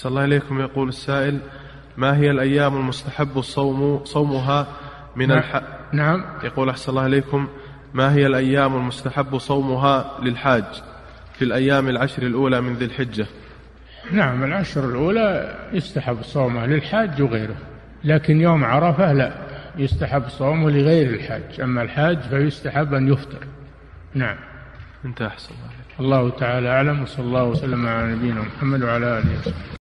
أحسن الله إليكم. يقول السائل: ما هي الأيام المستحب صومها من الحج؟ نعم. يقول: أحسن الله إليكم، ما هي الأيام المستحب صومها للحاج في الأيام العشر الأولى من ذي الحجة؟ نعم، العشر الأولى يستحب صومه للحاج وغيره، لكن يوم عرفة لا يستحب صومه لغير الحاج، أما الحاج فيستحب أن يفطر. نعم. انت أحسن الله. الله تعالى أعلم، وصلى الله وسلم على نبينا محمد وعلى آله وصحبه.